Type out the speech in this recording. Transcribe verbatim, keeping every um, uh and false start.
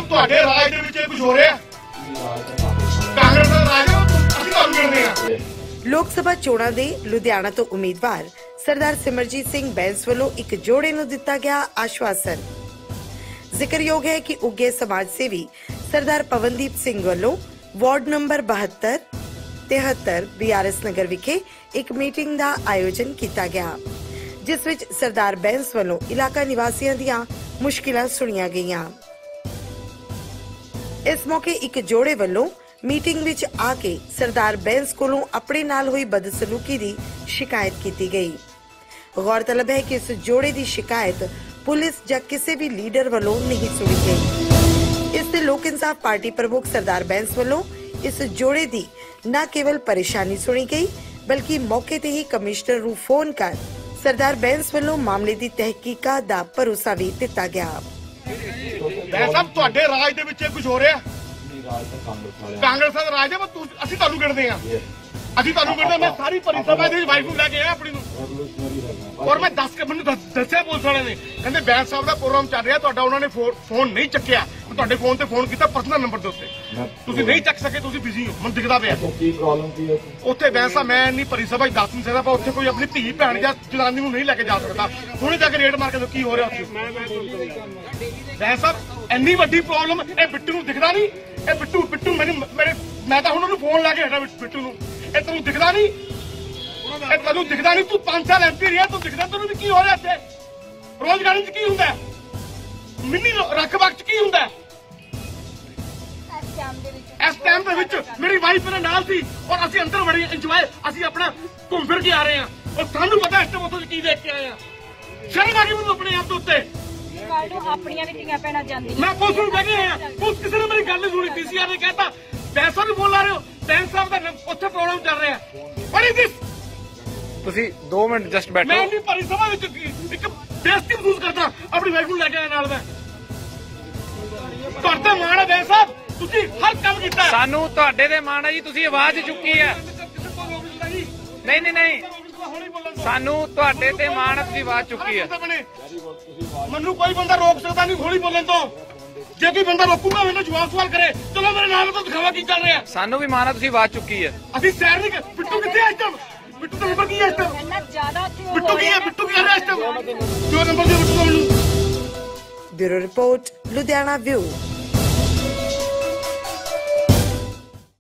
ਸਾਹਿਬ ਤੁਹਾਡੇ ਰਾਜ ਦੇ ਵਿੱਚ ਕੁਝ ਹੋ ਰਿਹਾ ਕਾਂਗਰਸ ਦਾ ਰਾਜ ਅਸੀਂ ਤੁਹਾਨੂੰ ਗਿਣਦੇ ਆ। ਲੋਕ ਸਭਾ ਚੋਣਾਂ ਦੇ ਲੁਧਿਆਣਾ ਤੋਂ ਉਮੀਦਵਾਰ ਸਰਦਾਰ ਸਿਮਰਜੀਤ ਸਿੰਘ ਬੈਂਸ ਵੱਲੋਂ ਇੱਕ ਜੋੜੇ ਨੂੰ ਦਿੱਤਾ ਗਿਆ ਆਸ਼ਵਾਸਨ। ਜ਼ਿਕਰਯੋਗ ਹੈ ਕਿ ਉੱਗੇ ਸਮਾਜ ਸੇਵੀ ਸਰਦਾਰ ਪਵਨਦੀਪ ਸਿੰਘ ਵੱਲੋਂ ਵਾਰਡ ਨੰਬਰ ਬਹੱਤਰ तिहत्तर बी आर एस नगर विखे एक मीटिंग का आयोजन किया गया, जिस विच सरदार बैंस वालों इलाका निवासियों दियां मुश्किलां सुनिया गईयां। इस मौके एक जोड़े वालों मीटिंग विच आके सरदार बैंस कोलों अपने नाल हुई बदसलूकी की शिकायत की गई। गौरतलब है कि इस जोड़े की शिकायत पुलिस या किसी भी लीडर वालों नहीं सुनी गई। इससे लोक इंसाफ पार्टी प्रमुख सरदार बैंस वालों इस जोड़े की न केवल परेशानी सुनी गई, बल्कि मौके ते ही कमिश्नर नूं फोन कर सरदार बैंस वालों मामले की तहकीकात का भरोसा भी दिता गया। साहब तुहाडे राज दे विच कुछ हो रहा कांग्रेस दा राज है, ਅਸੀਂ ਤੁਹਾਨੂੰ ਗਿਣਦੇ ਆ ਅਸੀਂ ਤੁਹਾਨੂੰ ਗਿਣਦੇ। ਮੈਂ ਸਾਰੀ ਭਰੀ ਸਭਾ ਦੇ ਵਾਈਫ ਨੂੰ ਲੈ ਕੇ ਆਇਆ ਆਪਣੀ ਨੂੰ, ਔਰ ਮੈਂ ਦੱਸ ਕੇ ਮੈਨੂੰ ਦੱਸਿਆ ਪੁਲਿਸ ਵਾਲੇ ਨੇ, ਕਹਿੰਦੇ ਬੈਂਸ ਸਾਹਿਬ ਦਾ ਪ੍ਰੋਗਰਾਮ ਚੱਲ ਰਿਹਾ, ਤੁਹਾਡਾ ਉਹਨਾਂ ਨੇ ਫੋਨ ਨਹੀਂ ਚੱਕਿਆ। ਤੁਹਾਡੇ ਫੋਨ ਤੇ ਫੋਨ ਕੀਤਾ ਪਰਸਨਲ ਨੰਬਰ ਦੇ ਉੱਤੇ, ਤੁਸੀਂ ਨਹੀਂ ਚੱਕ ਸਕੇ, ਤੁਸੀਂ ਬਿਜ਼ੀ ਹੋ, ਮੈਨੂੰ ਦਿਖਦਾ ਪਿਆ। ਕੀ ਪ੍ਰੋਬਲਮ ਕੀ ਹੈ ਉੱਥੇ ਬੈਂਸ ਸਾਹਿਬ ਮੈਂ ਨਹੀਂ ਭਰੀ ਸਭਾ ਦੱਸ ਨਹੀਂ ਸਕਦਾ, ਪਰ ਉੱਥੇ ਕੋਈ ਆਪਣੀ ਧੀ ਭੈਣ ਜਾਂ ਜਨਾਨੀ ਨੂੰ ਨਹੀਂ ਲੈ ਕੇ ਜਾ ਸਕਦਾ। ਹੁਣੇ ਜਾ ਕੇ ਰੇਡ ਮਾਰ ਕੇ ਕੀ ਹੋ ਰਿਹਾ ਉੱਥੇ। ਬੈਂਸ ਸਾਹਿਬ ਇੰਨੀ ਵੱਡੀ ਪ੍ਰੋਬਲਮ ਇਹ ਬਿੱਟੂ ਨੂੰ ਦਿਖਦਾ ਨਹੀਂ? ਇਹ ਬਿੱਟੂ ਬਿੱਟੂ ਮੈਨੂੰ ਮੇਰੇ ਮੈਂ ਤਾਂ ਹੁਣ ਉਹਨੂੰ ਫੋਨ ਲਾ ਕੇ ਹਟਾ ਬਿੱਟੂ ਨੂੰ, ਇਹ ਤੈਨੂੰ ਦਿਖਦਾ ਨਹੀਂ? ਇਹ ਤੈਨੂੰ ਦਿਖਦਾ ਨਹੀਂ? ਤੂੰ ਪੰਜ ਸਾਲ ਐਮ ਪੀ ਰਿਹਾ, ਤੂੰ ਦਿਖਦਾ ਤੈਨੂੰ ਵੀ ਕੀ ਹੋ ਰਿਹਾ ਇੱਥੇ? ਰੋਜ਼ਗਾਰੀ ਚ ਕੀ ਹੁੰਦਾ, ਮਿੰਨੀ ਰੱਖ ਵਕਤ ਚ ਕੀ ਹੁੰਦਾ? ਇਸ ਟਾਈਮ ਦੇ ਵਿੱਚ ਮੇਰੀ ਵਾਈਫ ਮੇਰੇ ਨਾਲ ਸੀ ਔਰ ਅਸੀਂ ਅੰਦਰ ਬੜੀ ਇੰਜੋਏ, ਅਸੀਂ ਆਪਣਾ ਘੁੰਮ ਫਿਰ ਕੇ ਆ ਰਹੇ ਹਾਂ ਔਰ ਸਾਨੂੰ ਪਤਾ ਇਸ ਟਾਈਮ ਉੱਥੋਂ ਕੀ ਦੇਖ ਕੇ ਆਏ ਆ। ਸ਼ਰਮ ਆ ਗਈ ਮੈਨੂੰ ਆਪਣੇ ਆਪ ਦੇ ਉੱਤੇ। ਆਪਣੀਆਂ ਵੀ ਧੀਆਂ ਭੈਣਾਂ ਜਾਂਦੀਆਂ। ਮੈਂ ਪੁਲਿਸ ਨੂੰ ਕਹਿ ਰਿਹਾ ਪੁਲਿਸ ਕਿਸੇ ਨੇ ਮੇਰੀ ਗੱਲ ਨਹੀਂ ਸੁਣੀ। ਪੀਸੀਆਰ ਨੇ ਕਹਿਤਾ ਪੈਸਾ ਨੂੰ ਬੋਲ ਰਹੇ ਹੋ, ਬੈਂਸ ਸਾਹਿਬ ਦਾ ਉੱਥੇ ਪ੍ਰੋਗਰਾਮ ਚੱਲ ਰਿਹਾ। What is this? ਤੁਸੀਂ ਦੋ ਮਿੰਟ ਜਸਟ ਬੈਠੋ। ਮੈਂ ਨਹੀਂ ਭਰੀ ਸਭਾ ਵਿੱਚ ਇੱਕ ਬੇਇੱਜ਼ਤੀ ਮਹਿਸੂਸ ਕਰਦਾ ਆਪਣੀ ਵਾਈਫ ਨੂੰ ਲੈ ਕੇ ਨਾਲ। ਮੈਂ ਤੁਹਾਡੇ ਮਾਣ ਹੈ ਬੈਂਸ ਸਾਹਿਬ, ਤੁਸੀਂ ਹਰ ਕੰਮ ਕੀਤਾ। ਸਾਨੂੰ ਤੁਹਾਡੇ ਤੇ ਮਾਣ ਹੈ ਜੀ, ਤੁਸੀਂ ਆਵਾਜ਼ ਚੁੱਕੀ ਹੈ। ਨਹੀਂ ਨਹੀਂ ਨਹੀਂ, ਸਾਨੂੰ ਤੁਹਾਡੇ ਤੇ ਮਾਣ ਹੈ, ਤੁਸੀਂ ਆਵਾਜ਼ ਚੁੱਕੀ ਹੈ। ਮੈਨੂੰ ਕੋਈ ਬੰਦਾ ਰੋਕ ਸਕਦਾ ਨਹੀਂ ਹੌਲੀ ਬੋਲਣ ਤੋਂ। ਜੇ ਕੋਈ ਬੰਦਾ ਰੋਕੂਗਾ ਮੈਨੂੰ ਜਵਾਬ ਸਵਾਲ ਕਰੇ, ਚਲੋ ਮੇਰੇ ਨਾਲ ਤਾਂ ਦਿਖਾਵਾ ਕੀ ਚੱਲ ਰਿਹਾ। ਸਾਨੂੰ ਵੀ ਮਾਣ ਹੈ, ਤੁਸੀਂ ਆਵਾਜ਼ ਚੁੱਕੀ ਹੈ। ਅਸੀਂ ਸੈਰ ਨਹੀਂ। ਬਿੱਟੂ ਕਿੱਥੇ ਹੈ ਇਸ ਟਾਈਮ? ਬਿੱਟੂ ਦਾ ਨੰਬਰ ਕੀ ਹੈ ਇਸ ਟਾਈਮ? ਇੰਨਾ ਜ਼ਿਆਦਾ ਬਿੱਟੂ ਕੀ ਹੈ? ਬਿੱਟੂ ਕੀ ਕਰ ਰਿਹਾ ਇਸ ਟਾਈਮ? ਜੋ ਨੰਬਰ ਦਿਓ ਬਿੱਟੂ ਦਾ ਮੈਨੂੰ। Bureau report Ludhiana view.